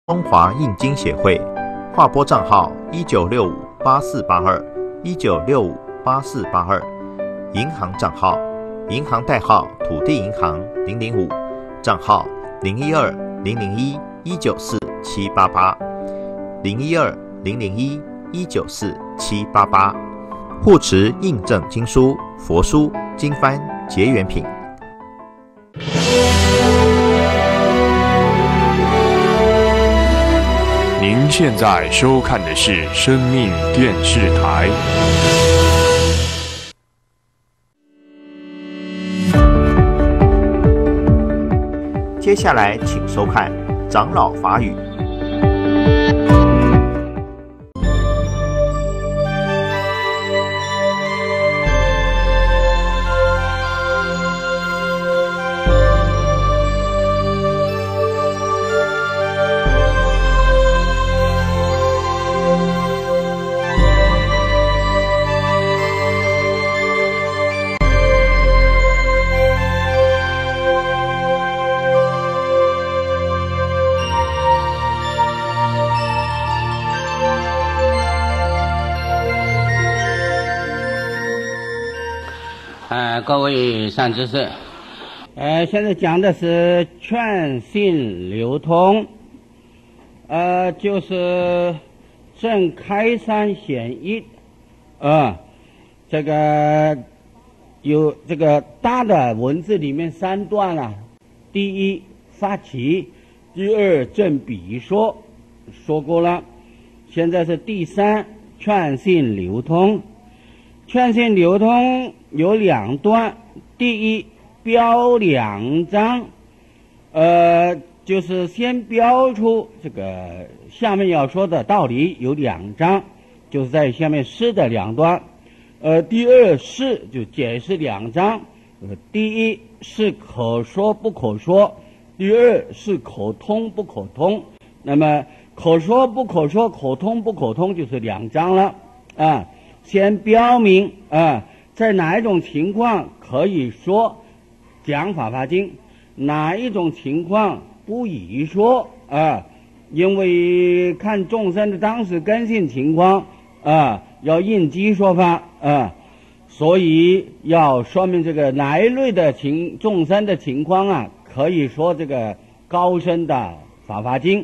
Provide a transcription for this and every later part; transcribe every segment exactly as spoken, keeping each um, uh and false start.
中华印经协会，划拨账号一九六五八四八二一九六五八四八二，银行账号银行代号土地银行零零五，账号零一二零零一一九四七八八零一二零零一一九四七八八，护持印证经书、佛书、经幡、结缘品。 您现在收看的是生命电视台。 接下来请收看长老法语。 呃，各位善知识，呃，现在讲的是劝信流通，呃，就是正开山显义，啊，这个有这个大的文字里面三段啊，第一发起，第二正比说，说过了，现在是第三劝信流通。劝信流通有两段，第一标两章，呃，就是先标出这个下面要说的道理有两章，就是在下面诗的两段，呃，第二是就解释两章，呃，第一是可说不可说，第二是可通不可通。那么可说不可说，可通不可通就是两章了啊。先标明啊，在哪一种情况可以说讲法华经，哪一种情况不宜说啊？因为看众生的当时根性情况啊，要应机说法啊，所以要说明这个哪一类的情众生的情况啊，可以说这个高深的法华经。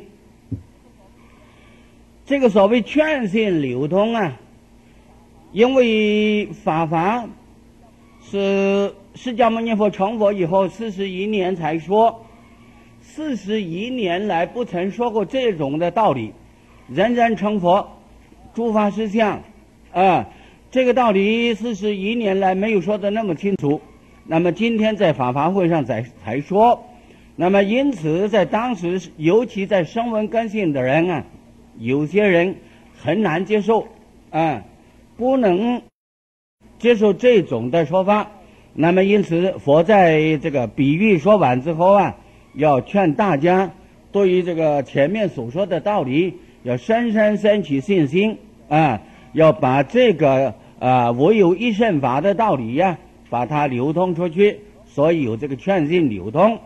这个所谓劝信流通啊。因为法华是释迦牟尼佛成佛以后四十一年才说，四十一年来不曾说过这种的道理，人人成佛，诸法实相，啊，这个道理四十一年来没有说的那么清楚。那么今天在法华会上才才说，那么因此在当时，尤其在声闻根性的人啊，有些人很难接受，啊。不能接受这种的说法，那么因此佛在这个比喻说完之后啊，要劝大家对于这个前面所说的道理要深深升起信心啊，要把这个啊唯有一乘法的道理呀、啊，把它流通出去，所以有这个劝信流通。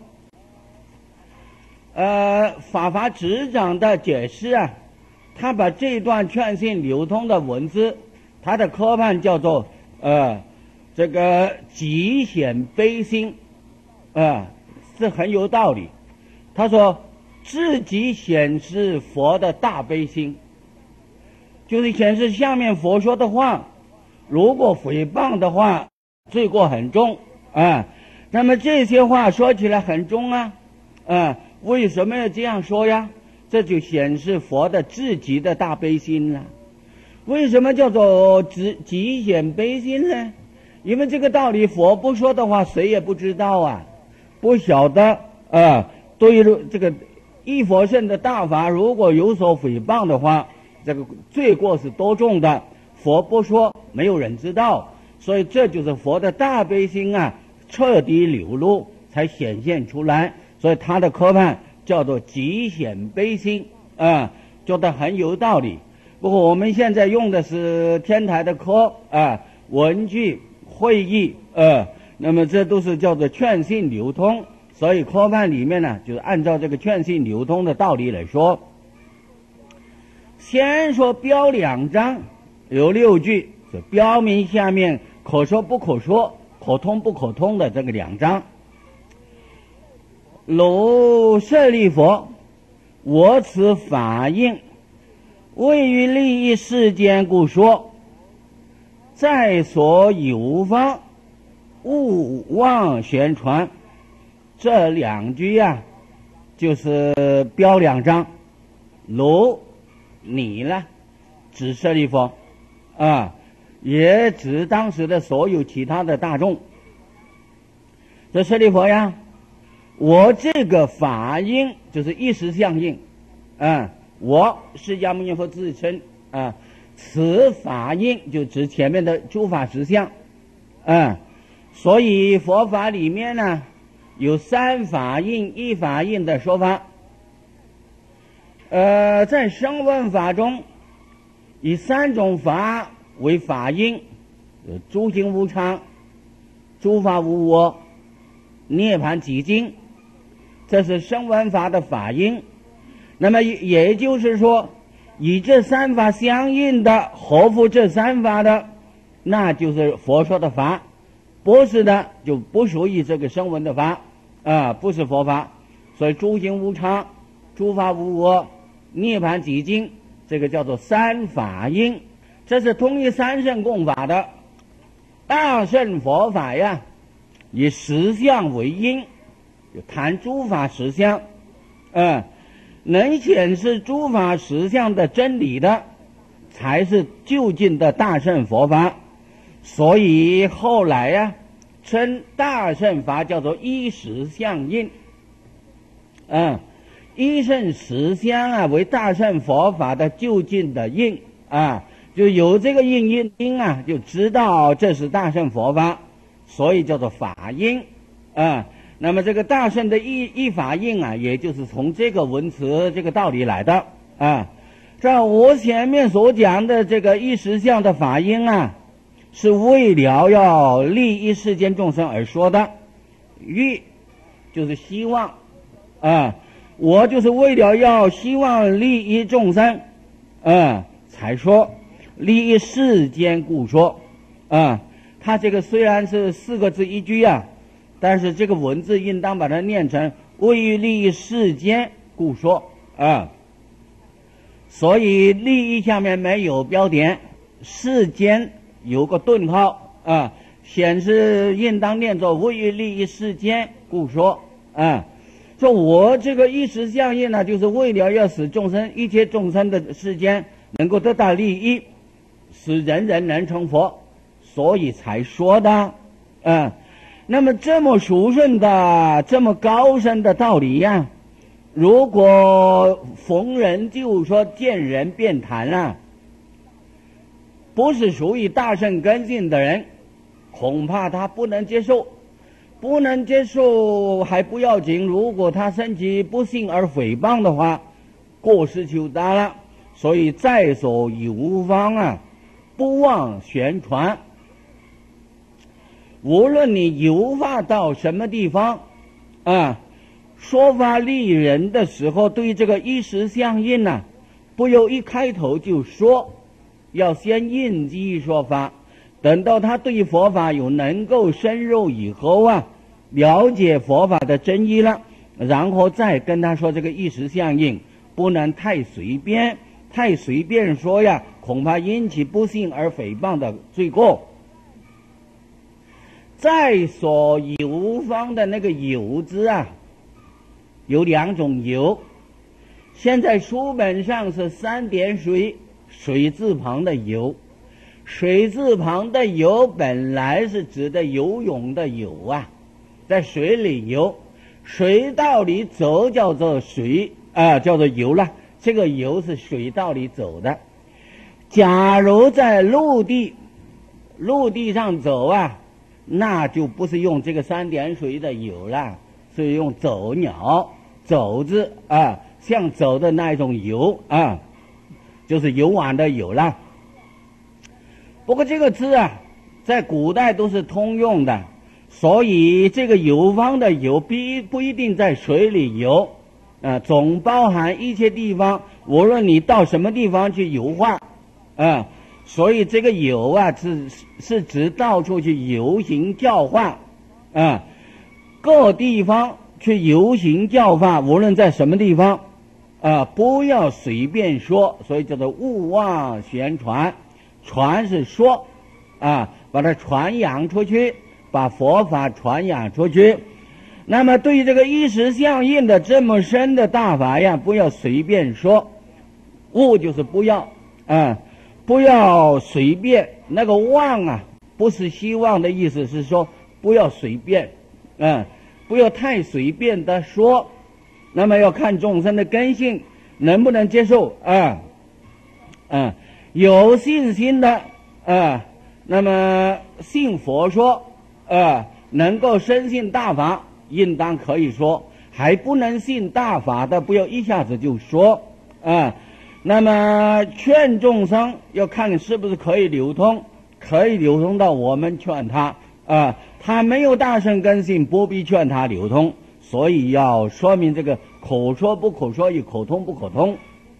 呃，法华执掌的解释啊，他把这段劝信流通的文字。他的科判叫做呃这个极显悲心，呃是很有道理。他说自己显示佛的大悲心，就是显示下面佛说的话，如果诽谤的话，罪过很重啊、呃。那么这些话说起来很重啊，啊、呃，为什么要这样说呀？这就显示佛的自己的大悲心了。为什么叫做极显悲心呢？因为这个道理佛不说的话，谁也不知道啊，不晓得啊、呃。对于这个一佛圣的大法，如果有所诽谤的话，这个罪过是多重的。佛不说，没有人知道，所以这就是佛的大悲心啊，彻底流露才显现出来。所以他的科判叫做极显悲心啊、呃，觉得很有道理。不过我们现在用的是天台的科啊，文具会议呃，那么这都是叫做劝信流通，所以科判里面呢，就是按照这个劝信流通的道理来说。 先说标两章，有六句，就标明下面可说不可说、可通不可通的这个两章。如舍利佛，我此法印，为于利益世间故说，在所有方，勿妄宣传。这两句呀、啊，就是标两章。如你呢，指舍利弗啊，也指当时的所有其他的大众。这舍利弗呀，我这个法印就是一时相应啊，我释迦牟尼佛自称啊，此法印就指前面的诸法实相啊，所以佛法里面呢有三法印、一法印的说法。呃，在声闻法中，以三种法为法印，诸行无常、诸法无我、涅槃寂静，这是声闻法的法印。那么也就是说，以这三法相应的、合乎这三法的，那就是佛说的法；不是的，就不属于这个声闻的法啊，不是佛法。所以诸行无常、诸法无我、涅槃寂静，这个叫做三法印，这是通于三圣共法的。大乘佛法呀，以实相为因，就谈诸法实相，嗯，能显示诸法实相的真理的，才是究竟的大乘佛法。所以后来呀、啊，称大乘法叫做依实相印，嗯。依圣实相啊，为大乘佛法的究竟的印啊，就有这个印印因啊，就知道这是大乘佛法，所以叫做法印啊。那么这个大乘的依依法印啊，也就是从这个文词这个道理来的啊。这我前面所讲的这个依实相的法印啊，是为了要利益世间众生而说的，欲就是希望啊。我就是为了要希望利益众生，嗯，才说利益世间故说，啊、嗯，它这个虽然是四个字一句啊，但是这个文字应当把它念成为于利益世间故说啊、嗯。所以利益下面没有标点，世间有个顿号啊、嗯，显示应当念作为于利益世间故说啊。嗯说我这个一时相应呢，就是为了要使众生一切众生的世间能够得到利益，使人人能成佛，所以才说的。嗯，那么这么殊胜的、这么高深的道理呀、啊，如果逢人就说见人便谈啊，不是属于大乘根性的人，恐怕他不能接受。不能接受还不要紧，如果他身体不幸而诽谤的话，过失就大了。所以在所有方啊，不忘宣传。无论你游化到什么地方啊，说法利人的时候，对这个一时相应呢、啊，不要一开头就说，要先应机说法。等到他对佛法有能够深入以后啊，了解佛法的真意了，然后再跟他说这个一时相应，不能太随便，太随便说呀，恐怕引起不信而诽谤的罪过。在所有方的那个有字啊，有两种有，现在书本上是三点水，水字旁的有。水字旁的游本来是指的游泳的游啊，在水里游，水道里走叫做水啊、呃，叫做游了。这个游是水道里走的。假如在陆地陆地上走啊，那就不是用这个三点水的游了，是用走鸟走字啊，像走的那一种游啊，就是游玩的游了。不过这个字啊，在古代都是通用的，所以这个游方的游不不一定在水里游啊，总包含一切地方，无论你到什么地方去游化，啊，所以这个游啊是是指到处去游行教化，啊，各地方去游行教化，无论在什么地方，啊，不要随便说，所以叫做勿妄宣传，传是说，啊，把它传扬出去，把佛法传扬出去。那么对于这个一时相应的这么深的大法呀，不要随便说，勿就是不要啊，不要随便。那个妄啊，不是希望的意思，是说不要随便，啊，不要太随便的说。那么要看众生的根性能不能接受啊，啊，有信心的啊，那么信佛说啊，能够深信大法，应当可以说；还不能信大法的，不要一下子就说啊。那么劝众生要看是不是可以流通，可以流通到我们劝他啊，他没有大乘根性，不必劝他流通。所以要说明这个口说不口说与口通不口通。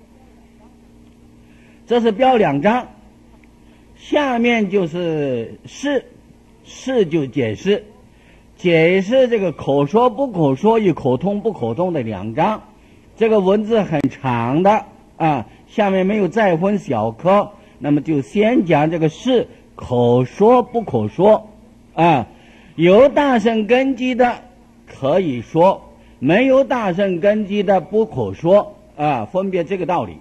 这是标两章，下面就是释，释就解释。解释这个口说不口说与口通不口通的两章，这个文字很长的啊，下面没有再分小科，那么就先讲这个是口说不口说啊，有大乘根基的可以说，没有大乘根基的不可说啊，分别这个道理。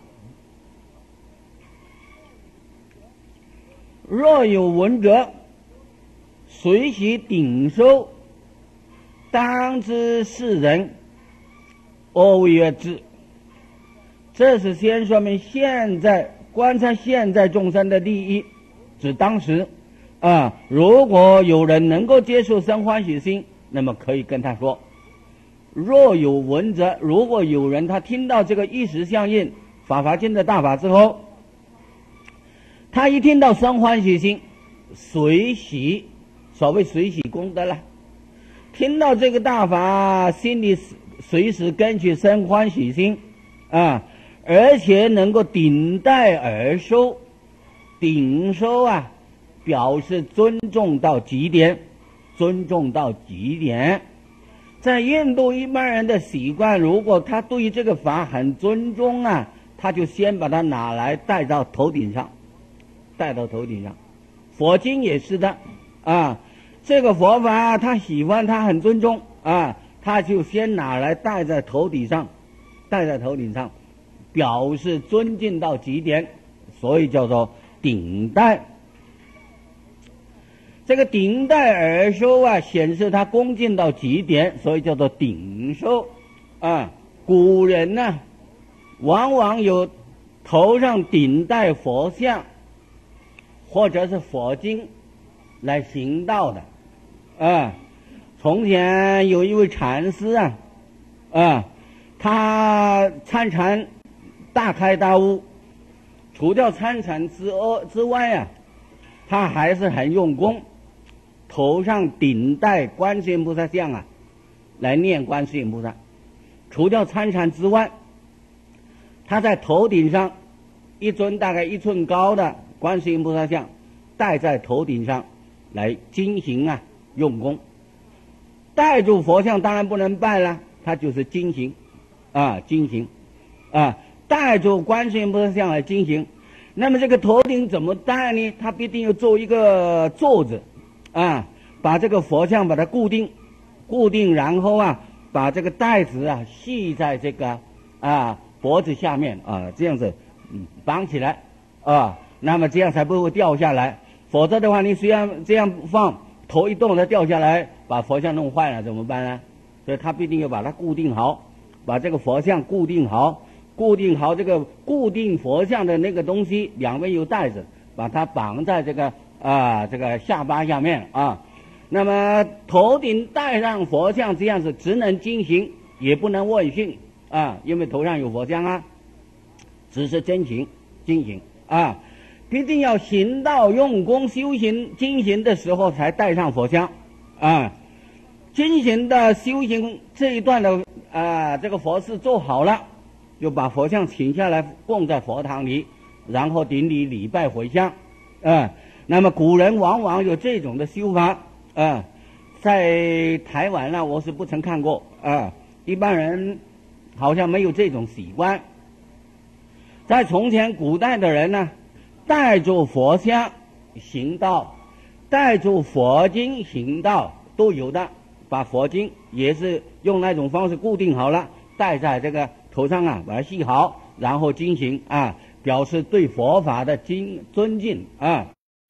若有闻者，随喜顶受，当知是人，阿惟越之。这是先说明现在观察现在众生的利益，指当时啊，如果有人能够接受生欢喜心，那么可以跟他说。若有闻者，如果有人他听到这个一时相应法华经的大法之后，他一听到生欢喜心，随喜，所谓随喜功德了，听到这个大法，心里随时跟去生欢喜心啊，而且能够顶戴而收，顶收啊，表示尊重到极点，尊重到极点。在印度一般人的习惯，如果他对于这个法很尊重啊，他就先把它拿来戴到头顶上，戴到头顶上。佛经也是的啊，这个佛法他喜欢，他很尊重啊，他就先拿来戴在头顶上，戴在头顶上，表示尊敬到极点，所以叫做顶戴。这个顶戴而收啊，显示他恭敬到极点，所以叫做顶收啊。古人呢、啊，往往有头上顶戴佛像，或者是佛经来行道的啊。从前有一位禅师啊，啊，他参禅大开大悟，除掉参禅之外之外啊，他还是很用功。头上顶戴观世音菩萨像啊，来念观世音菩萨。除掉参禅之外，他在头顶上一尊大概一寸高的观世音菩萨像戴在头顶上来精行啊，用功。戴住佛像当然不能拜了，他就是精行啊，精行啊，戴住观世音菩萨像来精行。那么这个头顶怎么戴呢？他必定要做一个座子啊，把这个佛像把它固定，固定，然后啊，把这个带子啊系在这个啊脖子下面啊，这样子嗯绑起来啊，那么这样才不会掉下来。否则的话，你虽然这样放，头一动它掉下来，把佛像弄坏了怎么办呢？所以他必定要把它固定好，把这个佛像固定好，固定好这个固定佛像的那个东西，两边有带子，把它绑在这个。啊，这个下巴下面啊，那么头顶戴上佛像，这样子只能精行，也不能问讯啊，因为头上有佛像啊，只是真行精行啊，必定要行道用功修行精行的时候才戴上佛像啊。 进行的修行这一段的啊、呃、这个佛事做好了，就把佛像请下来供在佛堂里，然后顶礼礼拜回向，啊、呃，那么古人往往有这种的修法，啊、呃，在台湾呢，我是不曾看过，啊、呃，一般人好像没有这种习惯。在从前古代的人呢，带着佛像行道，带着佛经行道都有的，把佛经也是用那种方式固定好了，戴在这个头上啊，把它系好，然后进行啊，表示对佛法的敬尊敬啊。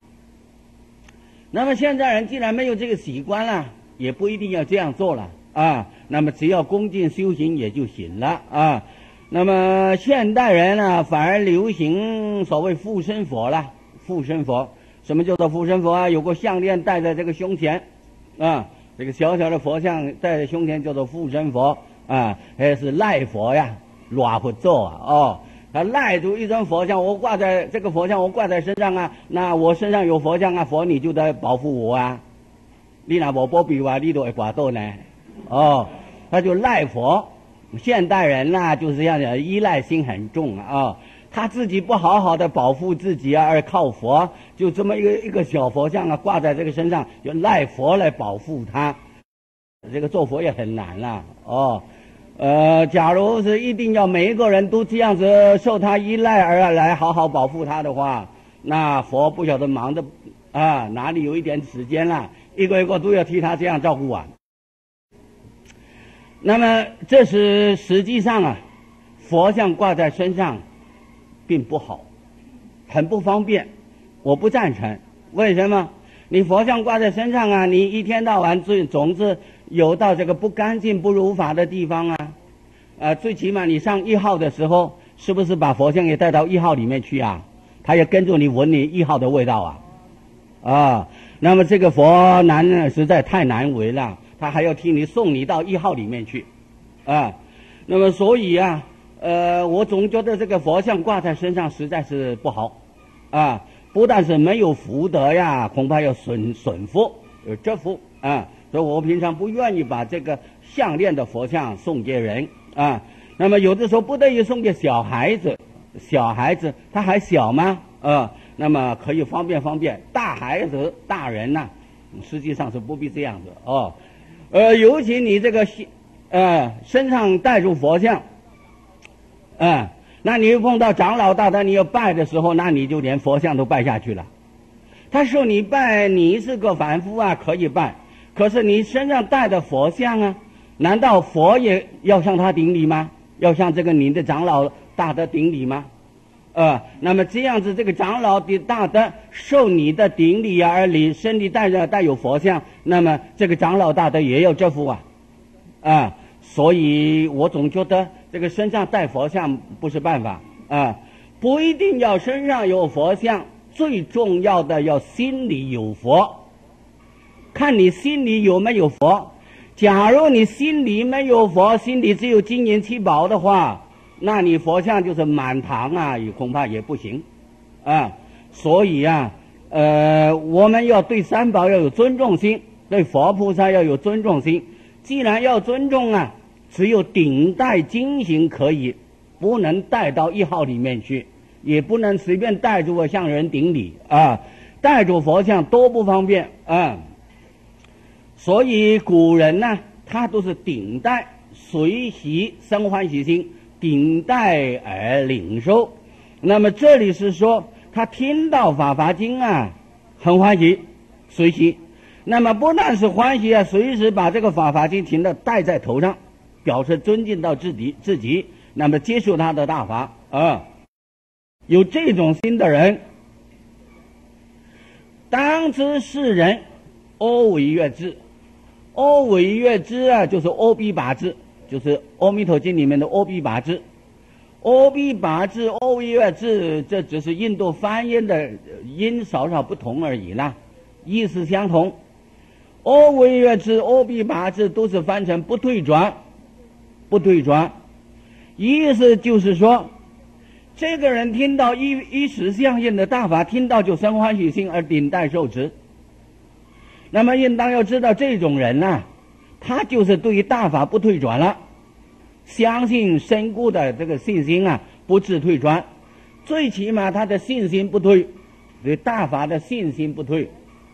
那么现在人既然没有这个习惯了，也不一定要这样做了啊。那么只要恭敬修行也就行了啊。那么现代人呢，反而流行所谓护身佛了。护身佛，什么叫做护身佛啊？有个项链戴在这个胸前，啊，这个小小的佛像戴在胸前叫做护身佛啊，还是赖佛呀，赖不做啊哦。他赖住一尊佛像，我挂在这个佛像，我挂在身上啊，那我身上有佛像啊，佛你就得保护我啊，你那我保庇我，你都会挂到呢，哦，他就赖佛。现代人呐、啊，就是这样的，依赖心很重啊、哦，他自己不好好的保护自己啊，而靠佛，就这么一个一个小佛像啊，挂在这个身上，就赖佛来保护他。这个做佛也很难了哦。呃，假如是一定要每一个人都这样子受他依赖而来好好保护他的话，那佛不晓得忙的啊，哪里有一点时间了，一个一个都要替他这样照顾啊。那么这是实际上啊，佛像挂在身上并不好，很不方便，我不赞成。为什么？你佛像挂在身上啊，你一天到晚最总是有到这个不干净不如法的地方啊，呃，最起码你上一号的时候，是不是把佛像也带到一号里面去啊？他也跟着你闻你一号的味道啊，啊，那么这个佛难呢，实在太难为了。他还要替你送你到一号里面去，啊，那么所以啊，呃，我总觉得这个佛像挂在身上实在是不好，啊，不但是没有福德呀，恐怕要损损福，有折福啊，所以我平常不愿意把这个项链的佛像送给人啊。那么有的时候不得已送给小孩子，小孩子他还小吗？啊，那么可以方便方便，大孩子大人呐、啊，实际上是不必这样子哦。呃，尤其你这个呃身上带着佛像，啊、呃，那你碰到长老大德你要拜的时候，那你就连佛像都拜下去了。他说你拜，你是个凡夫啊，可以拜，可是你身上带的佛像啊，难道佛也要向他顶礼吗？要向这个你的长老大德顶礼吗？呃，那么这样子，这个长老的大德受你的顶礼啊，而你身体带着带有佛像，那么这个长老大德也要折服啊，啊、呃，所以我总觉得这个身上带佛像不是办法啊、呃，不一定要身上有佛像，最重要的要心里有佛，看你心里有没有佛。假如你心里没有佛，心里只有金银七宝的话，那你佛像就是满堂啊，也恐怕也不行啊。所以啊，呃，我们要对三宝要有尊重心，对佛菩萨要有尊重心。既然要尊重啊，只有顶戴经行可以，不能带到一号里面去，也不能随便带着我向人顶礼啊，带着佛像多不方便啊。所以古人呢，他都是顶戴，随喜生欢喜心，顶戴而领受。那么这里是说他听到法华经啊，很欢喜随喜，那么不但是欢喜啊，随时把这个法华经听到戴在头上，表示尊敬到自己自己，那么接受他的大法啊。有这种心的人，当知世人阿惟越致。阿惟越致啊，就是阿毗跋致，就是《阿弥陀经》里面的阿毗跋致。阿毗跋致、阿惟越致，这只是印度翻译的音少少不同而已啦，意思相同。阿惟越致、阿毗跋致都是翻成不退转，不退转，意思就是说，这个人听到一一时相应的大法，听到就生欢喜心而顶戴受持。那么应当要知道，这种人啊， 他就是对于大法不退转了，相信深固的这个信心啊，不致退转，最起码他的信心不退，对大法的信心不退。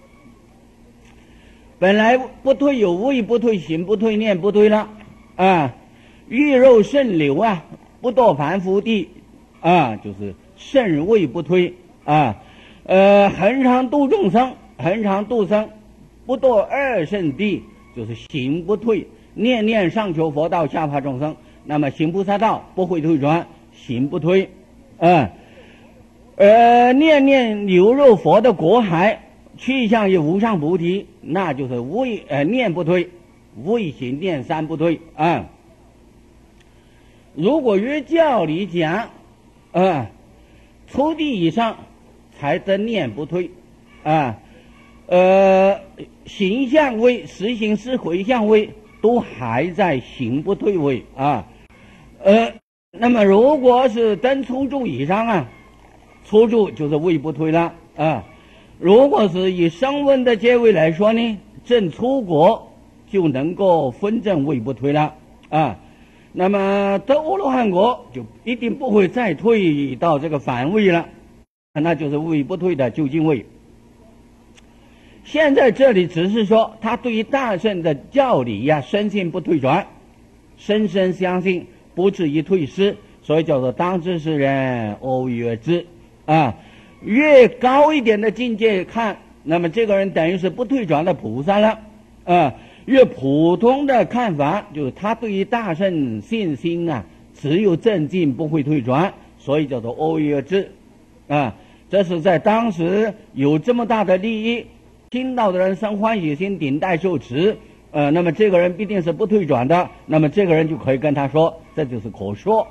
本来不退有位不退，行不退，念不退了啊，欲肉甚流啊，不堕凡夫地啊，就是甚位不退啊，呃，恒常度众生，恒常度生，不堕二圣地，就是行不退，念念上求佛道，下化众生。那么行菩萨道不会退转，行不退，啊，呃，念念流入佛的国海，去向于无上菩提，那就是为呃念不退，为行念三不退啊。如果约教理讲，啊，初地以上才得念不退，啊，呃，行相位、实行思回向位都还在行不退位啊。呃，那么如果是登初住以上啊，初住就是位不退了啊。如果是以声闻的阶位来说呢，证初果就能够分证位不退了啊。那么得阿罗汉果就一定不会再退到这个反位了，那就是位不退的究竟位。现在这里只是说他对于大乘的教理呀、啊，深信不退转，深深相信，不至于退失，所以叫做当知是人欧越之啊。越高一点的境界看，那么这个人等于是不退转的菩萨了啊。越普通的看法，就是他对于大乘信心啊，只有正进不会退转，所以叫做欧越之啊。这是在当时有这么大的利益，听到的人生欢喜心，顶戴受持，呃，那么这个人必定是不退转的，那么这个人就可以跟他说，这就是可说。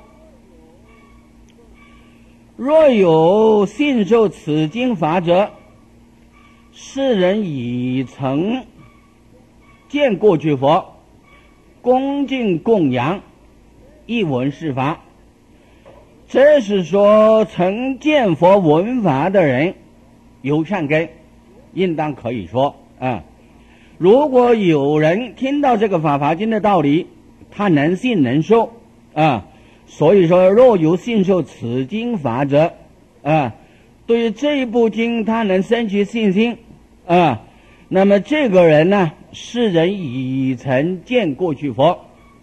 若有信受此经法者，世人已曾见过去佛，恭敬供养，一闻是法。这是说曾见佛闻法的人有善根，应当可以说啊。如果有人听到这个法华经的道理，他能信能受啊。所以说，若有信受此经法者，啊，对于这一部经他能生起信心啊，那么这个人呢，世人已曾见过去佛。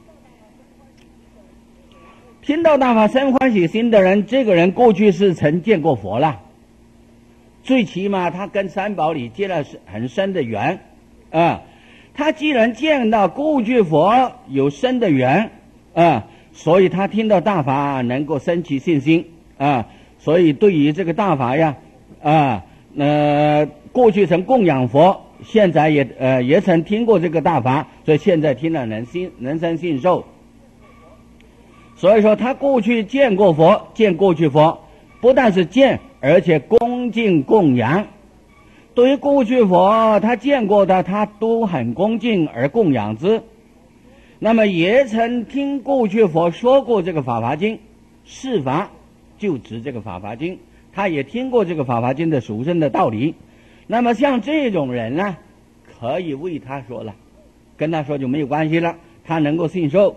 听到大法生欢喜心的人，这个人过去是曾见过佛了，最起码他跟三宝里结了很深的缘啊。他既然见到过去佛有深的缘啊，所以他听到大法能够生起信心啊，所以对于这个大法呀啊，呃，过去曾供养佛，现在也呃也曾听过这个大法，所以现在听了能信能生信受。所以说他过去见过佛，见过去佛，不但是见，而且恭敬供养。对于过去佛他见过的，他都很恭敬而供养之。那么也曾听过去佛说过这个法华经，是法就指这个法华经，他也听过这个法华经的殊胜的道理。那么像这种人呢，可以为他说了，跟他说就没有关系了，他能够信受。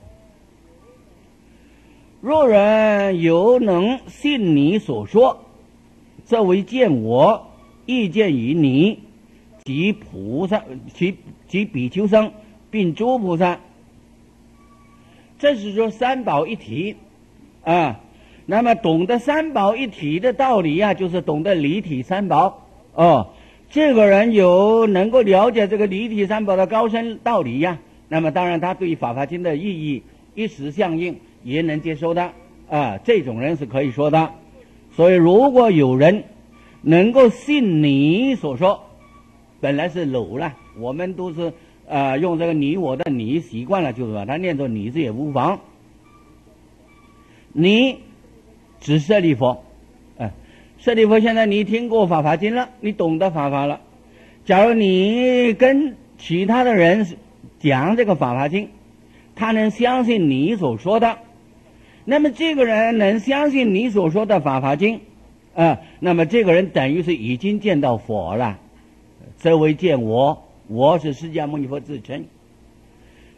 若人犹能信你所说，则为见我，亦见于你及菩萨及及比丘僧，并诸菩萨。这是说三宝一体啊。那么懂得三宝一体的道理啊，就是懂得离体三宝哦。这个人有能够了解这个离体三宝的高深道理呀、啊，那么当然他对法华经的意义一时相应，也能接受的啊。这种人是可以说的。所以如果有人能够信你所说，本来是搂了，我们都是呃用这个你我的你习惯了，就是把它念作你字也无妨。你指舍利佛，哎、呃，舍利佛，现在你听过法华经了，你懂得法华了。假如你跟其他的人讲这个法华经，他能相信你所说的，那么这个人能相信你所说的法华经，啊、呃，那么这个人等于是已经见到佛了，则为见我，我是释迦牟尼佛自称。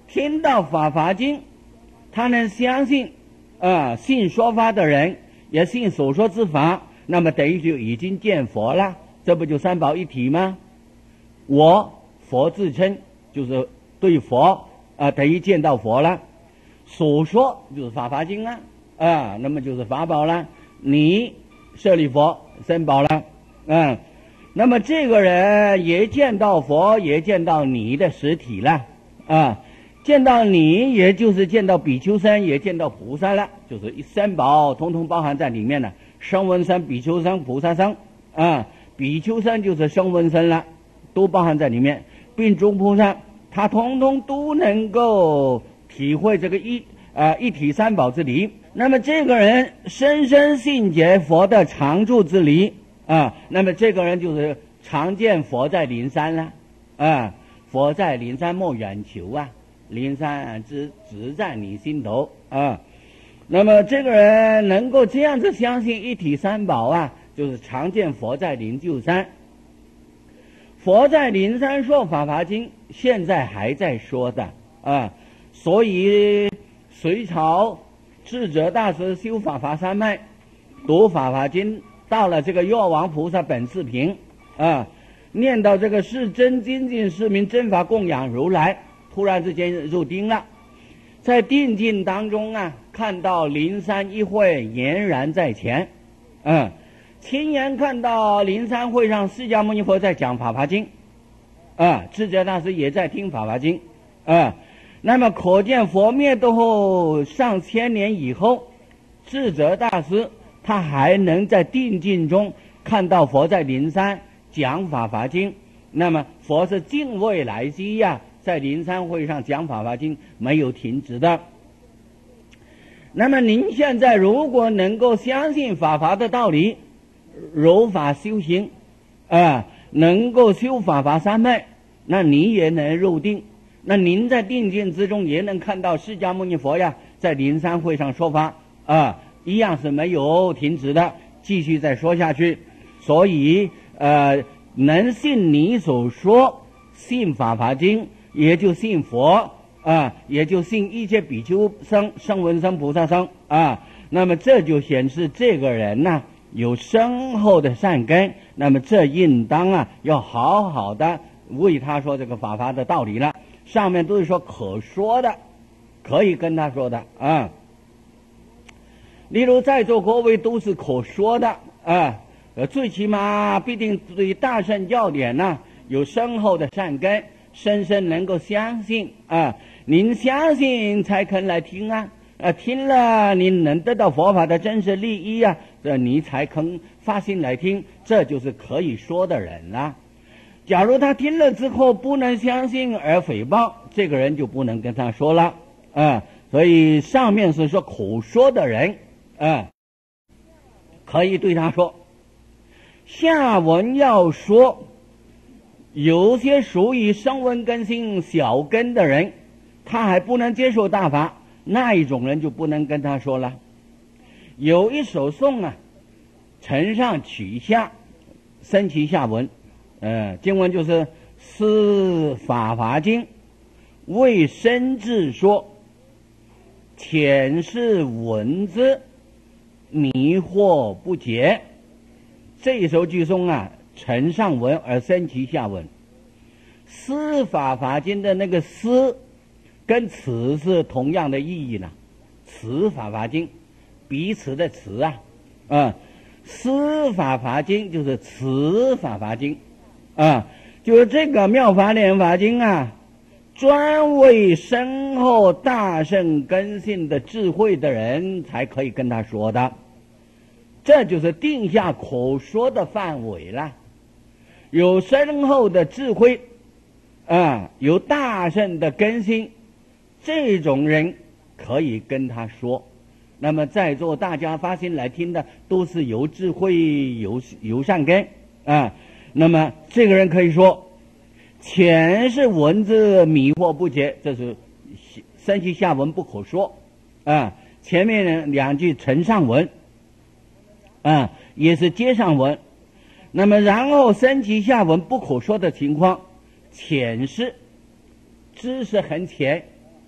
听到法华经，他能相信，啊、呃，信说法的人也信所说之法，那么等于就已经见佛了，这不就三宝一体吗？我佛自称就是对佛啊、呃，等于见到佛了。所说就是法华经了，啊、呃，那么就是法宝了。你舍利佛三宝了，嗯，那么这个人也见到佛，也见到你的实体了，啊，见到你也就是见到比丘僧，也见到菩萨了，就是三宝统统包含在里面了。声闻僧、比丘僧、菩萨僧，啊，比丘僧就是声闻僧了，都包含在里面，并诸菩萨他统统都能够体会这个一啊、呃、一体三宝之理。那么这个人深深信解佛的常住之理啊，那么这个人就是常见佛在灵山了啊，佛在灵山莫远求啊，灵山只只在你心头啊。那么这个人能够这样子相信一体三宝啊，就是常见佛在灵鹫山。佛在灵山说法华经，现在还在说的啊，所以隋朝智者大师修法华三昧，读法华经，到了这个药王菩萨本视频啊，念到这个是真精进是名真法供养如来，突然之间入定了，在定境当中啊，看到灵山一会俨然在前，嗯，亲眼看到灵山会上释迦牟尼佛在讲法华经，啊，智者大师也在听法华经，啊，那么可见佛灭度后上千年以后，智者大师他还能在定境中看到佛在灵山讲法华经，那么佛是尽未来际呀，在灵山会上讲法华经没有停止的。那么您现在如果能够相信法华的道理，如法修行，啊、呃，能够修法华三昧，那你也能入定。那您在定境之中也能看到释迦牟尼佛呀，在灵山会上说法啊、呃，一样是没有停止的，继续再说下去。所以呃，能信你所说，信法华经，也就信佛啊、呃，也就信一切比丘僧、声闻僧、菩萨僧啊。那么这就显示这个人呢、啊、有深厚的善根，那么这应当啊要好好的为他说这个法华的道理了。上面都是说可说的，可以跟他说的啊。例如在座各位都是可说的啊，呃，最起码必定对大乘教典呢、啊、有深厚的善根，深深能够相信啊。您相信才肯来听啊，呃，听了您能得到佛法的真实利益啊，这你才肯发心来听，这就是可以说的人了、啊。假如他听了之后不能相信而诽谤，这个人就不能跟他说了啊。所以上面是说口说的人啊，可以对他说。下文要说，有些属于声闻根性小根的人，他还不能接受大法，那一种人就不能跟他说了。有一首颂啊，承上启下，升其下文。呃，经文就是《思法华经》，为深智说，浅是文字，迷惑不解。这一首句颂啊，承上文而升其下文。思法华经的那个思，跟此是同样的意义呢。此法华经，彼此的此啊，啊、嗯，思法华经就是此法华经。啊，就是这个妙法莲华经啊，专为深厚大乘根性的智慧的人才可以跟他说的，这就是定下口说的范围了。有深厚的智慧啊，有大乘的根性，这种人可以跟他说。那么在座大家发心来听的，都是有智慧、有有善根啊。那么这个人可以说，前是文字迷惑不解，这是升其下文不可说啊。前面两句承上文啊，也是接上文。那么然后升其下文不可说的情况，浅是知识很浅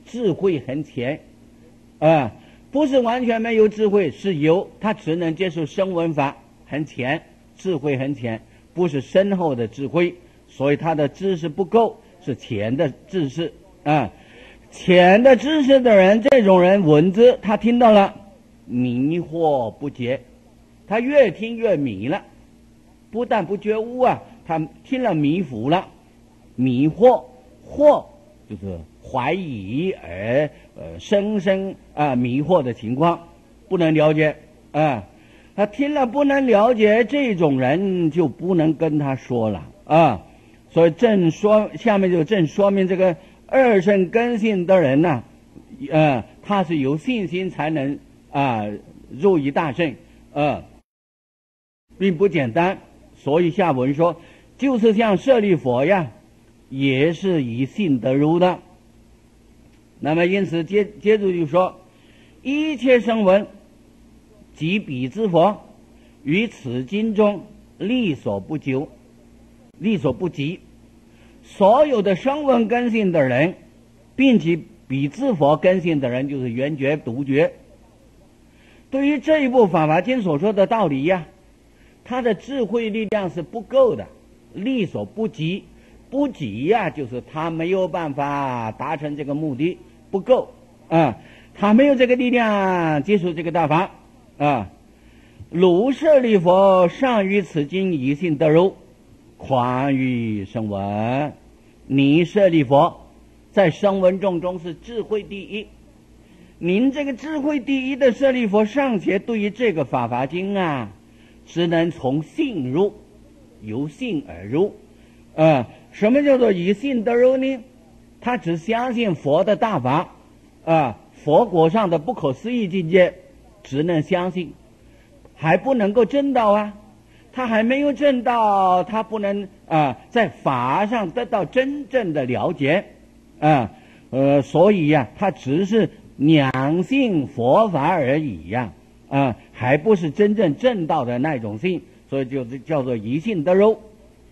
智慧很浅，啊，不是完全没有智慧，是有，他只能接受声闻法，很浅，智慧很浅，不是深厚的智慧，所以他的知识不够，是浅的知识啊。浅的知识的人，这种人文字他听到了迷惑不解，他越听越迷了，不但不觉悟啊，他听了迷糊了，迷惑，惑就是怀疑而呃深深啊迷惑的情况，不能了解啊。他听了不能了解，这种人就不能跟他说了啊。所以正说下面就正说明这个二圣根性的人呢、啊，呃，他是有信心才能啊入于大圣，呃，并不简单。所以下文说，就是像舍利佛呀，也是以信得入的。那么因此接接着就说，一切声闻即彼之佛，于此经中力所不究，力所不及。所有的声闻根性的人，并且彼之佛根性的人，就是圆觉独觉，对于这一部法华经所说的道理呀，他的智慧力量是不够的，力所不及。不及呀、啊，就是他没有办法达成这个目的，不够啊，他没有这个力量接受这个大法啊。如舍利佛尚于此经以信得入，况于声闻。你舍利佛在声闻众中是智慧第一，您这个智慧第一的舍利佛尚且对于这个法华经啊，只能从信入，由信而入。呃，什么叫做以信得入呢？他只相信佛的大法，啊、呃，佛果上的不可思议境界，只能相信，还不能够证到啊。他还没有证到，他不能啊、呃、在法上得到真正的了解啊，呃，所以呀、啊，他只是两信佛法而已呀，啊、呃，还不是真正证到的那种信，所以就是叫做以信得入。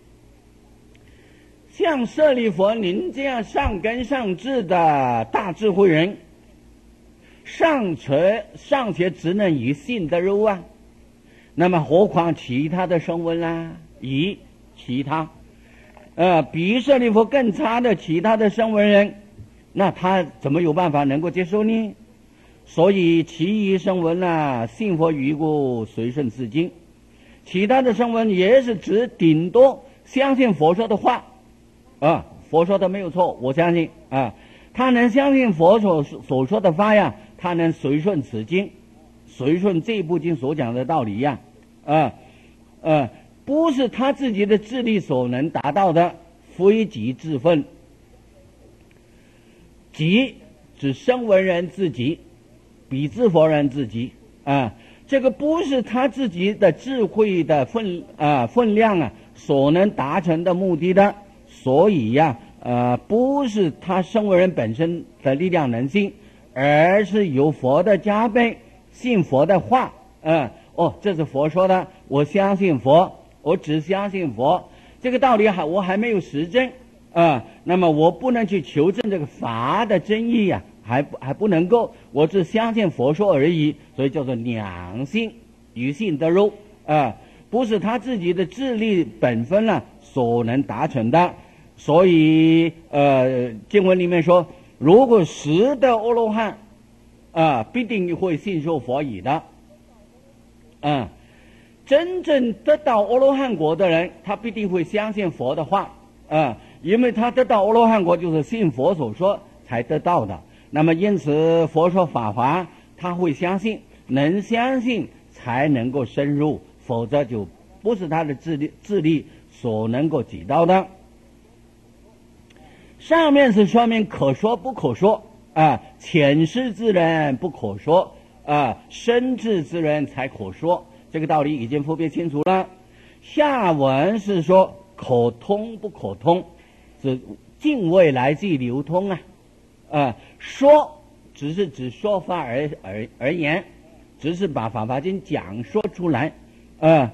像舍利佛您这样上根上智的大智慧人，尚且尚且只能以信得入啊。那么何况其他的声闻啦，以其他呃比舍利佛更差的其他的声闻人，那他怎么有办法能够接受呢？所以其余声闻啊，信佛于故随顺自经，其他的声闻也是只顶多相信佛说的话啊，佛说的没有错，我相信啊，他能相信佛所所说的法呀，他能随顺此经，随顺这部经所讲的道理呀，啊，呃，不是他自己的智力所能达到的，非己自分。己指声闻人自己，彼之佛人自己啊，这个不是他自己的智慧的分啊分量啊所能达成的目的的，所以呀、啊，呃，不是他声闻人本身的力量能信，而是有佛的加倍，信佛的话，嗯、呃，哦，这是佛说的，我相信佛，我只相信佛，这个道理还我还没有实证啊、呃，那么我不能去求证这个法的真义呀、啊，还不还不能够，我只相信佛说而已，所以叫做两信，与信得入啊、呃，不是他自己的智力本分呢、啊、所能达成的，所以呃，经文里面说，如果实得阿罗汉啊、呃，必定会信受佛语的。嗯，真正得到阿罗汉果的人，他必定会相信佛的话啊、嗯，因为他得到阿罗汉果就是信佛所说才得到的。那么因此佛说法华，他会相信，能相信才能够深入，否则就不是他的智力智力所能够及到的。上面是说明可说不可说啊，浅识之人不可说啊，深智之人才可说，这个道理已经分别清楚了。下文是说可通不可通，是境未来即流通啊，啊，说只是指说法而而而言，只是把法华经讲说出来，啊，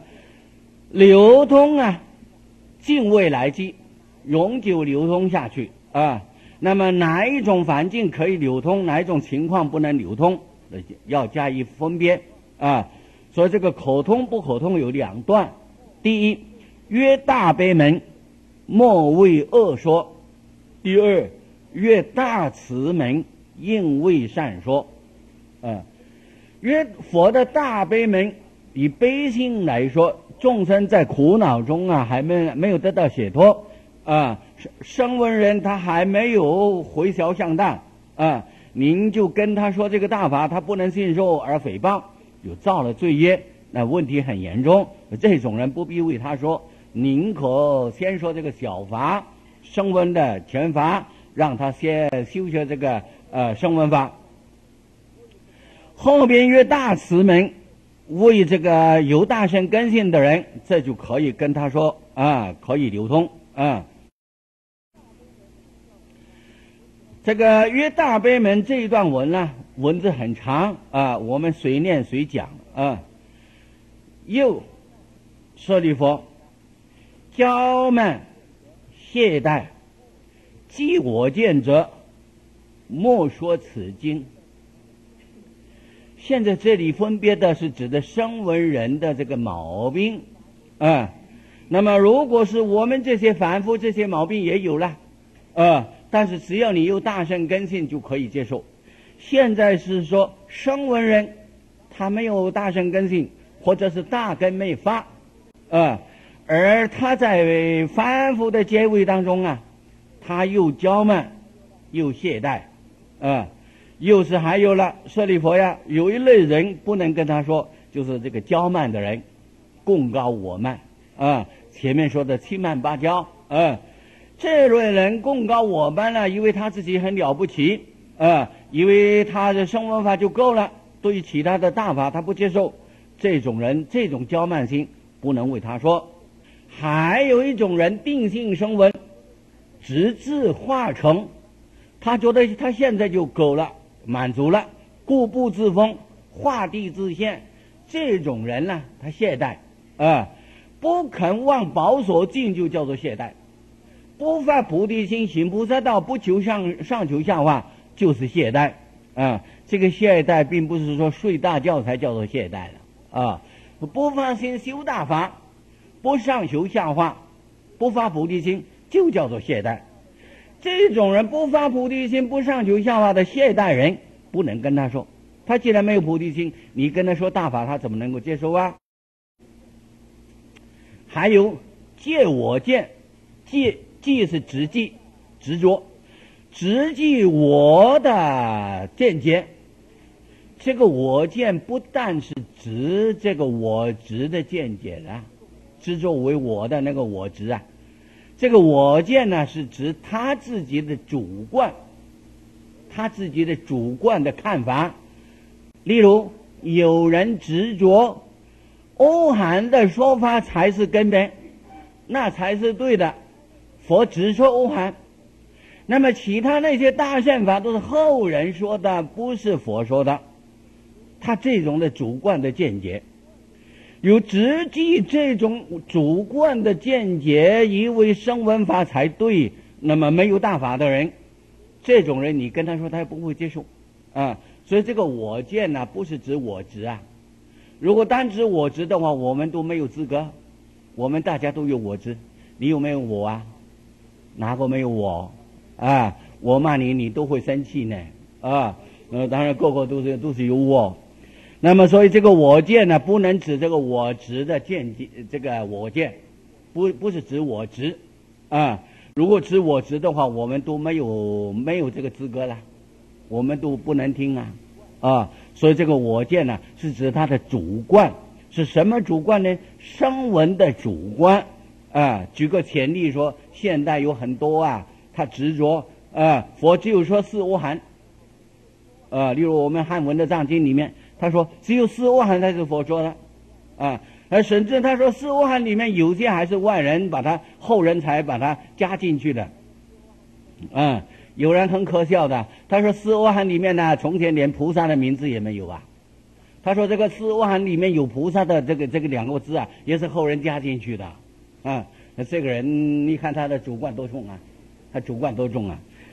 流通啊，境未来即永久流通下去啊， 那么哪一种环境可以流通，哪一种情况不能流通，要加以分别啊。所以这个可通不可通有两段。第一，曰大悲门，莫为恶说；第二，曰大慈门，应为善说。啊，曰佛的大悲门，以悲心来说，众生在苦恼中啊，还没没有得到解脱啊，声闻人他还没有回消向大啊，您就跟他说这个大法他不能信受而诽谤，有造了罪业，那问题很严重。这种人不必为他说，宁可先说这个小法声闻的全法，让他先修学这个呃声闻法。后边约大慈门，为这个有大乘根性的人，这就可以跟他说啊，可以流通啊。这个约大悲门这一段文呢，文字很长啊，我们随念随讲啊。又舍利弗，骄慢懈怠，即我见者，莫说此经。现在这里分别的是指的声闻人的这个毛病啊。那么如果是我们这些凡夫，这些毛病也有了啊，但是只要你有大乘根性就可以接受。现在是说声闻人他没有大乘根性，或者是大根没发啊，而他在凡夫的阶位当中啊，他又骄慢又懈怠啊。又是还有了舍利弗呀，有一类人不能跟他说，就是这个骄慢的人，贡高我慢啊。前面说的欺慢芭蕉啊，这类人贡高我慢呢，以为他自己很了不起啊，以为他的声闻法就够了，对于其他的大法他不接受。这种人，这种骄慢心不能为他说。还有一种人定性声闻，直至化成，他觉得他现在就够了，满足了，固步自封，画地自限。这种人呢，他懈怠啊，不肯往宝所进，就叫做懈怠；不发菩提心，行菩萨道，不求上上求下化，就是懈怠啊。这个懈怠并不是说睡大觉才叫做懈怠了啊。不发心修大法，不上求下化，不发菩提心，就叫做懈怠。这种人不发菩提心，不上求下化的懈怠人，不能跟他说。他既然没有菩提心，你跟他说大法，他怎么能够接受啊？还有戒我见，戒戒是执记，执着，执记我的见解。这个我见不但是执这个我执的见解啊，执着为我的那个我执啊。这个我见呢，是指他自己的主观，他自己的主观的看法。例如，有人执着欧韩的说法才是根本，那才是对的，佛只说欧韩。那么其他那些大乘法都是后人说的，不是佛说的。他这种的主观的见解，有直记这种主观的见解，以为声闻法才对，那么没有大法的人，这种人你跟他说他也不会接受啊。所以这个我见呢、啊，不是指我执啊。如果单指我执的话，我们都没有资格。我们大家都有我执，你有没有我啊？哪个没有我啊？我骂你，你都会生气呢啊。呃，当然个个都是都是有我。那么所以这个我见呢，不能指这个我执的见解，这个我见不不是指我执啊。如果指我执的话，我们都没有没有这个资格了，我们都不能听啊啊。所以这个我见呢，是指他的主观。是什么主观呢？声闻的主观啊。举个前例说，现代有很多啊，他执着啊，佛只有说四阿含啊。例如我们汉文的藏经里面，他说只有四阿含才是佛说的啊，而甚至他说四阿含里面有些还是外人把他后人才把他加进去的啊。有人很可笑的，他说四阿含里面呢，从前连菩萨的名字也没有啊。他说这个四阿含里面有菩萨的这个这个两个字啊，也是后人加进去的啊。那这个人你看他的主观多重啊，他主观多重啊。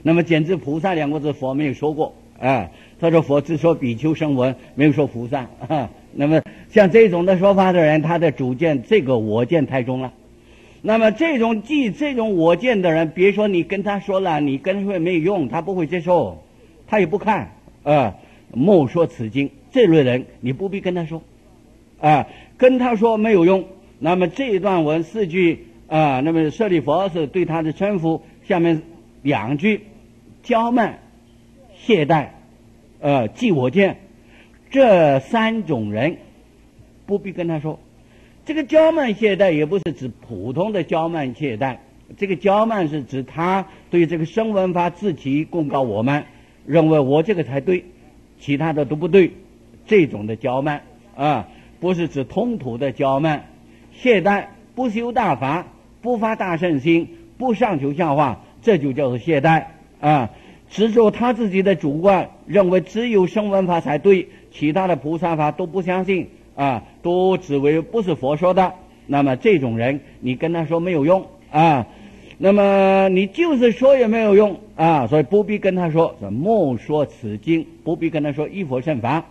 那么简直菩萨两个字佛没有说过啊，他说佛只说比丘声闻，没有说菩萨啊。那么像这种的说法的人，他的主见这个我见太重了。那么这种记这种我见的人，别说你跟他说了，你跟他说没有用，他不会接受，他也不看啊。莫说此经，这类人你不必跟他说啊，跟他说没有用。那么这一段文四句啊，那么舍利弗是对他的称呼，下面两句骄慢、懈怠、呃记我见，这三种人不必跟他说。这个骄慢懈怠也不是指普通的骄慢懈怠，这个骄慢是指他对这个声闻法自其公告我们，认为我这个才对，其他的都不对，这种的骄慢啊，不是指通途的骄慢。懈怠不修大法，不发大圣心，不上求下化，这就叫做懈怠啊。执着他自己的主观，认为只有声闻法才对，其他的菩萨法都不相信啊，都只为不是佛说的。那么这种人你跟他说没有用啊，那么你就是说也没有用啊，所以不必跟他说莫说此经，不必跟他说依佛圣法。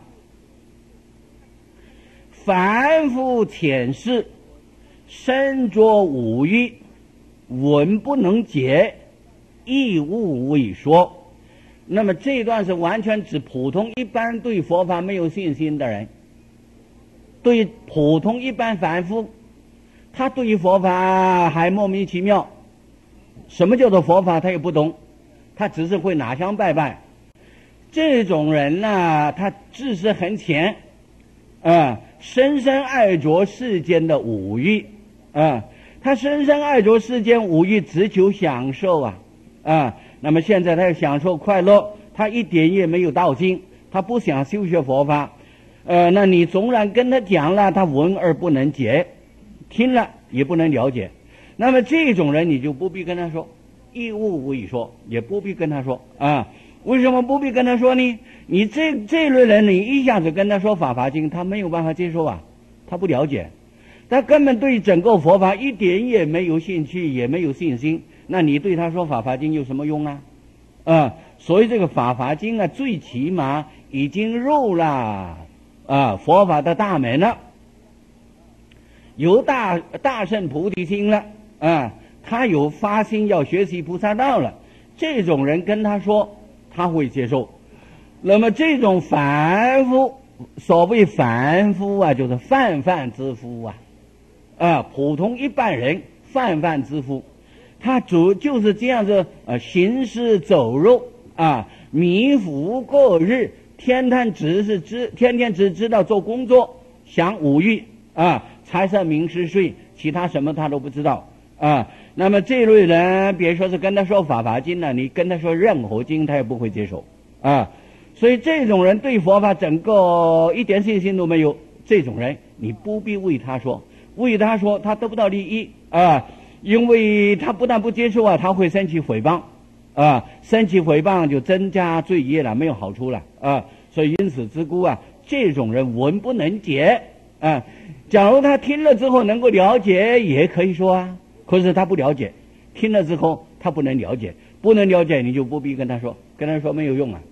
凡夫浅视，身着五欲，文不能解，亦无未说。那么这一段是完全指普通一般对佛法没有信心的人，对普通一般凡夫，他对于佛法还莫名其妙，什么叫做佛法他也不懂，他只是会拿香拜拜。这种人呢，他知识很浅啊，深深爱着世间的五欲啊，他深深爱着世间五欲，只求享受啊啊。那么现在他要享受快乐，他一点也没有道心，他不想修学佛法。呃，那你纵然跟他讲了，他闻而不能解，听了也不能了解。那么这种人你就不必跟他说，亦无未说，也不必跟他说啊。为什么不必跟他说呢？你这这类人，你一下子跟他说法华经，他没有办法接受啊，他不了解，他根本对整个佛法一点也没有兴趣，也没有信心。那你对他说法华经有什么用啊？啊，所以这个法华经啊，最起码已经入了啊佛法的大门了，有大大乘菩提心了啊，他有发心要学习菩萨道了。这种人跟他说，他会接受。那么这种凡夫，所谓凡夫啊，就是泛泛之夫啊，啊，普通一般人，泛泛之夫。他主就是这样子，呃，行尸走肉啊，迷糊过日，天天只是知，天天只知道做工作，想五欲啊，财色名食睡，其他什么他都不知道啊。那么这类人，别说是跟他说法华经了，你跟他说任何经，他也不会接受啊。所以这种人对佛法整个一点信心都没有，这种人你不必为他说，为他说他得不到利益啊。因为他不但不接受啊，他会生起诽谤啊，生起诽谤就增加罪业了，没有好处了啊。所以因此之故啊，这种人文不能解啊。假如他听了之后能够了解，也可以说啊，可是他不了解，听了之后他不能了解，不能了解你就不必跟他说，跟他说没有用啊。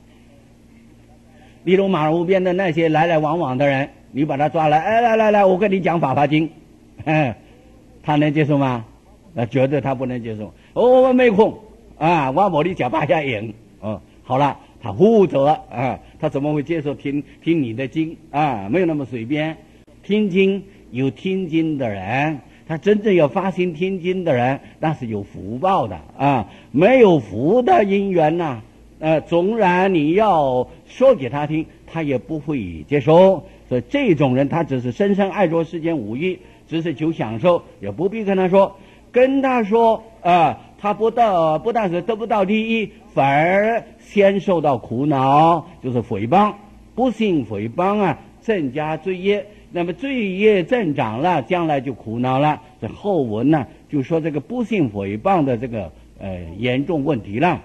例如马路边的那些来来往往的人，你把他抓来，哎，来来来，我跟你讲法华经，哎。他能接受吗？那绝对他不能接受。哦，我没空啊，我我的假巴下赢。哦，好了，他负责啊，他怎么会接受听听你的经啊？没有那么随便。听经有听经的人，他真正要发心听经的人，那是有福报的啊。没有福的因缘呐、啊，呃，纵然你要说给他听，他也不会接受。所以这种人，他只是深深爱着世间五欲。只是求享受，也不必跟他说，跟他说啊，他不到不但是得不到利益，反而先受到苦恼，就是诽谤，不信诽谤啊，增加罪业。那么罪业增长了，将来就苦恼了。这后文呢，就说这个不信诽谤的这个呃严重问题了。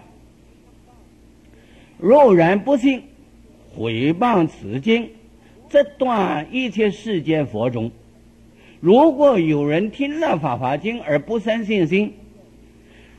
若然不信诽谤此经，这段一切世间佛中。如果有人听了法华经而不生信心，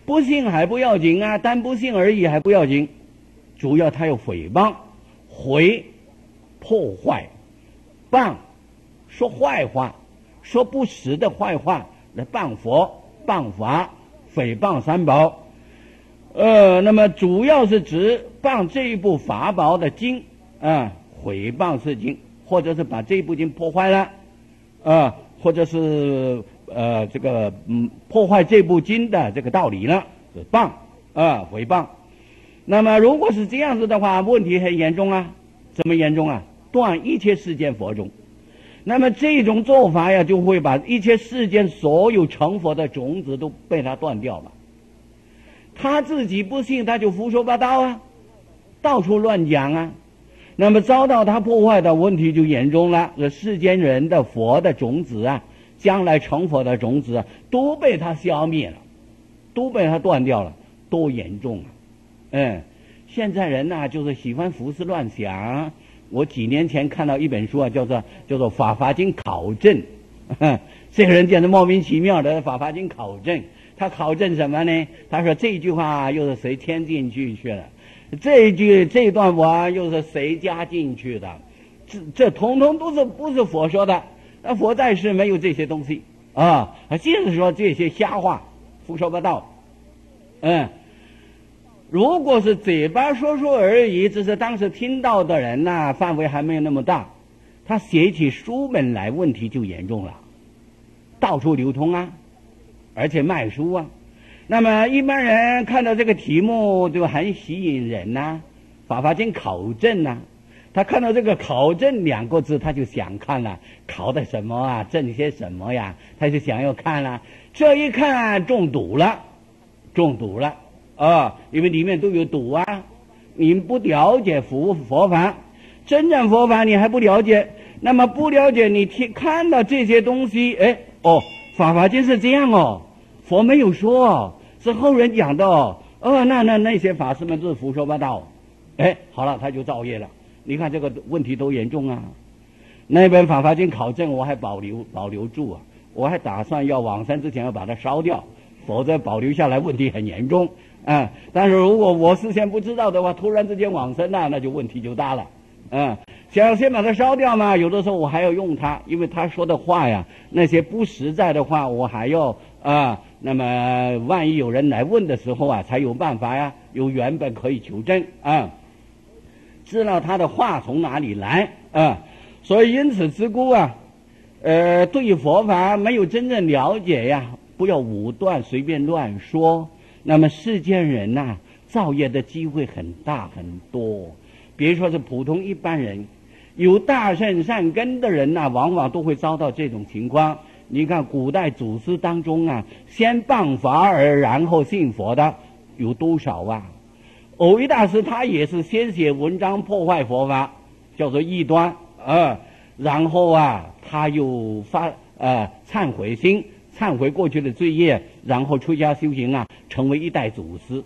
不信还不要紧啊，单不信而已还不要紧，主要他有诽谤，毁，破坏，谤，说坏话，说不实的坏话来谤佛、谤法、诽谤三宝。呃，那么主要是指谤这一部法宝的经啊，毁谤是经，或者是把这一部经破坏了啊，或者是呃这个嗯破坏这部经的这个道理了，是谤啊毁谤。那么如果是这样子的话，问题很严重啊，怎么严重啊？断一切世间佛种。那么这种做法呀，就会把一切世间所有成佛的种子都被他断掉了。他自己不信，他就胡说八道啊，到处乱讲啊。那么遭到他破坏的问题就严重了，这世间人的佛的种子啊，将来成佛的种子啊，都被他消灭了，都被他断掉了，多严重啊！嗯，现在人呐、啊，就是喜欢胡思乱想。我几年前看到一本书啊，叫做叫做《法华经考证》，这个人简直莫名其妙的《法华经考证》。他考证什么呢？他说这句话又是谁添进去去了？这一句这段话又是谁加进去的？这这统统都是不是佛说的？那佛在世没有这些东西啊，就是说这些瞎话，胡说八道。嗯，如果是嘴巴说说而已，只是当时听到的人呐、啊，范围还没有那么大，他写起书本来问题就严重了，到处流通啊。而且卖书啊，那么一般人看到这个题目就很吸引人呐、啊，法华经考证呐、啊，他看到这个考证两个字，他就想看了，考的什么啊，证些什么呀，他就想要看了，这一看中毒了，中毒了啊，因为里面都有毒啊，你不了解佛佛法，真正佛法你还不了解，那么不了解你听看到这些东西，哎哦，法华经是这样哦。佛没有说，是后人讲的哦。哦，那那那些法师们都是胡说八道。哎，好了，他就造业了。你看这个问题多严重啊！那本《法华经考证》我还保留保留住啊，我还打算要往生之前要把它烧掉，否则保留下来问题很严重啊。但是如果我事先不知道的话，突然之间往生了，那就问题就大了。嗯，想要先把它烧掉嘛，有的时候我还要用它，因为他说的话呀，那些不实在的话，我还要啊。那么万一有人来问的时候啊，才有办法呀，有原本可以求证啊，知道他的话从哪里来啊。所以因此之故啊，呃，对于佛法没有真正了解呀，不要武断随便乱说。那么世间人呐、啊，造业的机会很大很多。别说是普通一般人，有大善善根的人呐、啊，往往都会遭到这种情况。你看古代祖师当中啊，先谤法而然后信佛的有多少啊？藕益大师他也是先写文章破坏佛法，叫做异端啊，然后啊他又发呃忏悔心，忏悔过去的罪业，然后出家修行啊，成为一代祖师。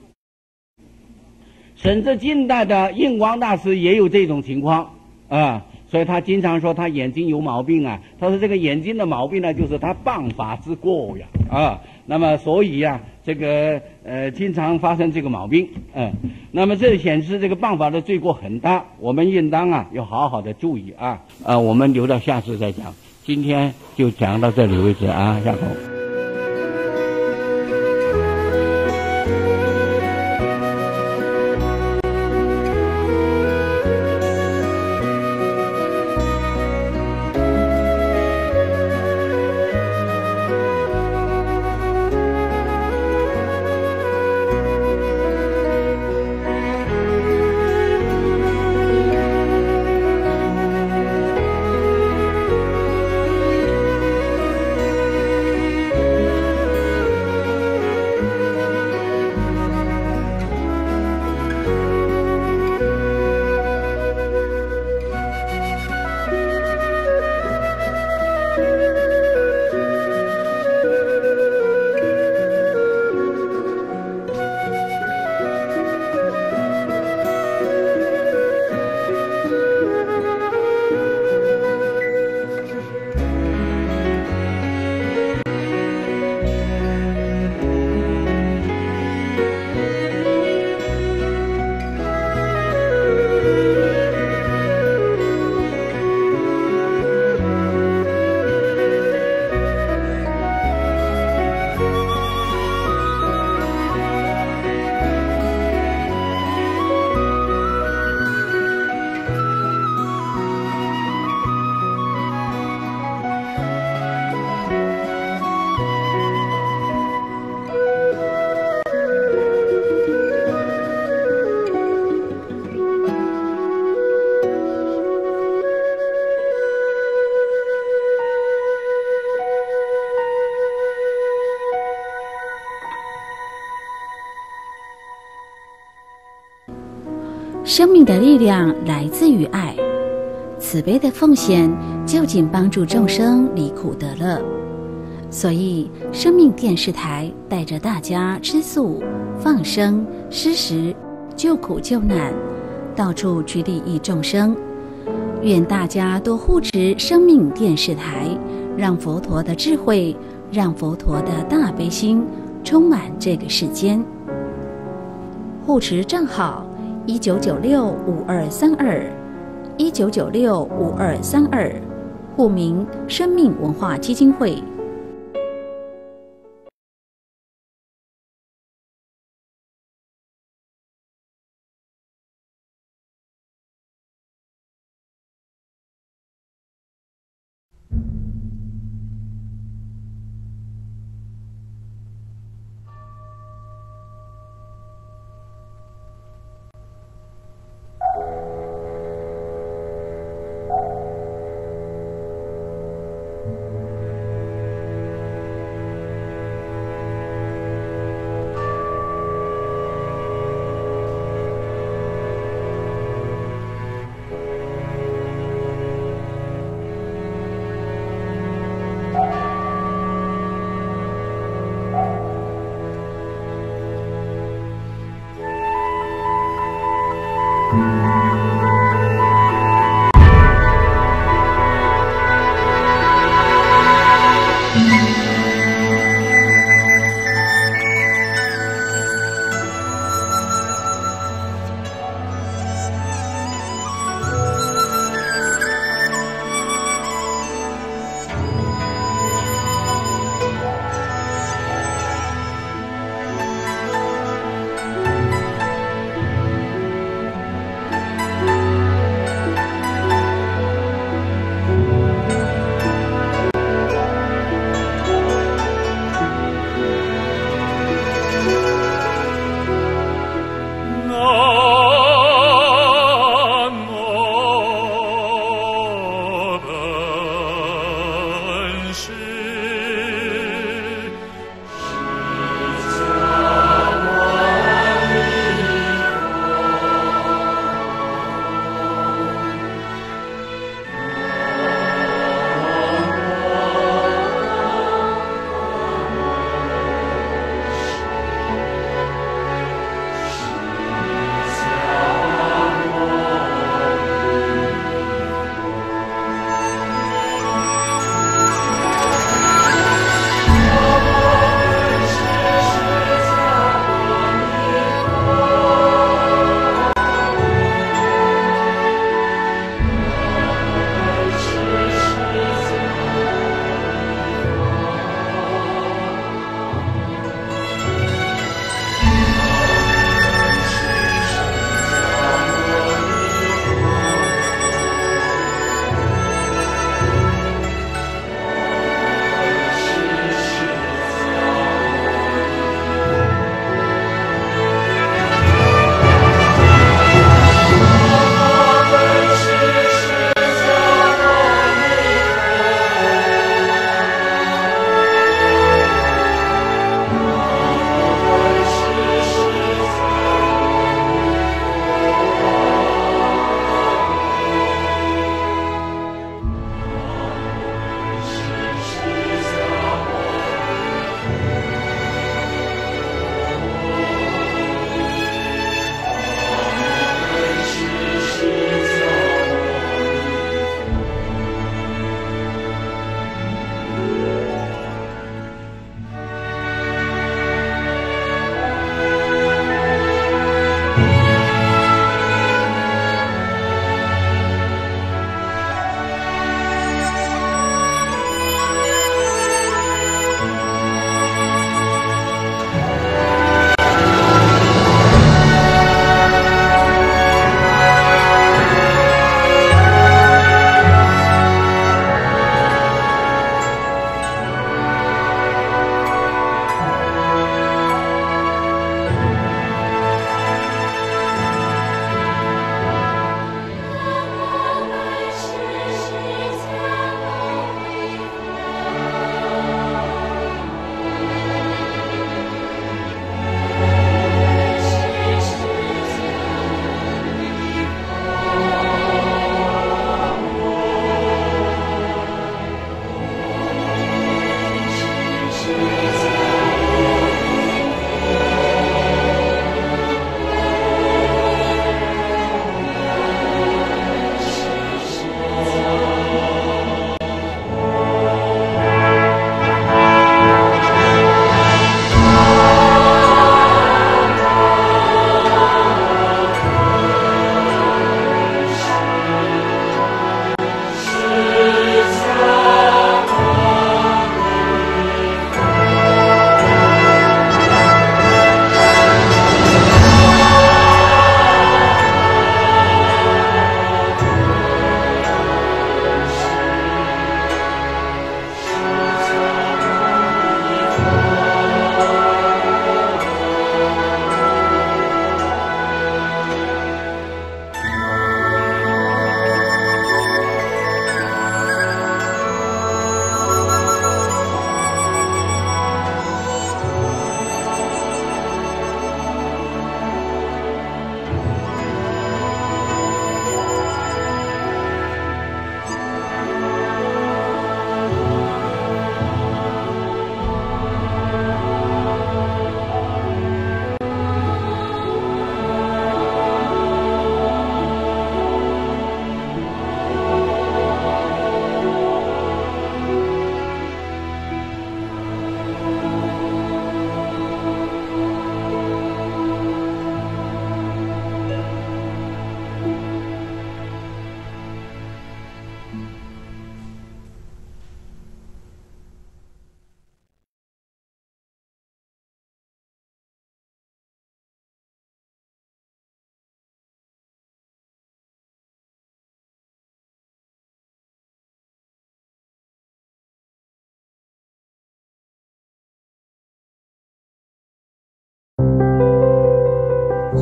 甚至近代的印光大师也有这种情况啊。所以他经常说他眼睛有毛病啊，他说这个眼睛的毛病呢，就是他谤法之过呀啊。那么所以呀、啊，这个呃经常发生这个毛病，嗯、呃，那么这显示这个谤法的罪过很大，我们应当啊要好好的注意啊。呃，我们留到下次再讲，今天就讲到这里为止啊，下口。 生命的力量来自于爱，慈悲的奉献就仅帮助众生离苦得乐。所以生命电视台带着大家吃素、放生、施食、救苦救难，到处去利益众生。愿大家多护持生命电视台，让佛陀的智慧，让佛陀的大悲心充满这个世间。护持账号一九九六五二三二，一九九六五二三二，户名生命文化基金会。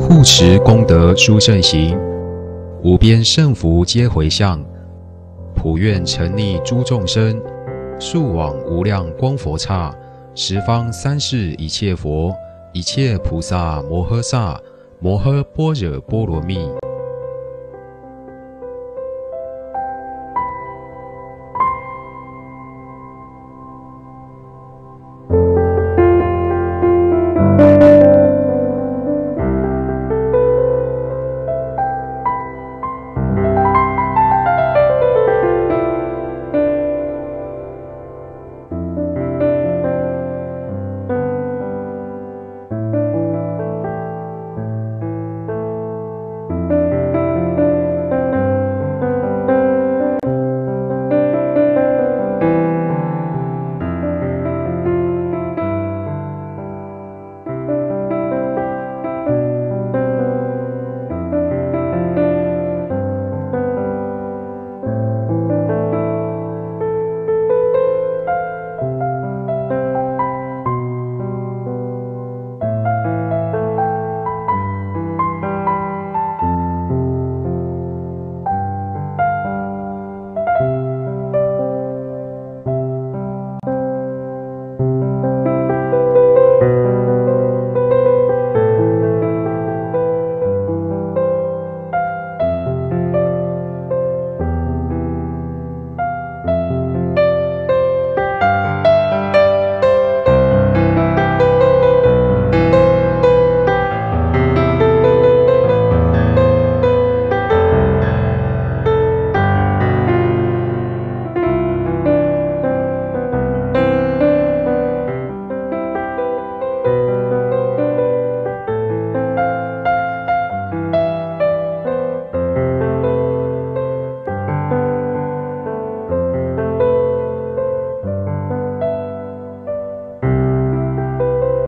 护持功德殊胜行，无边胜福皆回向，普愿成利诸众生，速往无量光佛刹，十方三世一切佛，一切菩萨摩诃萨摩诃般若波罗蜜。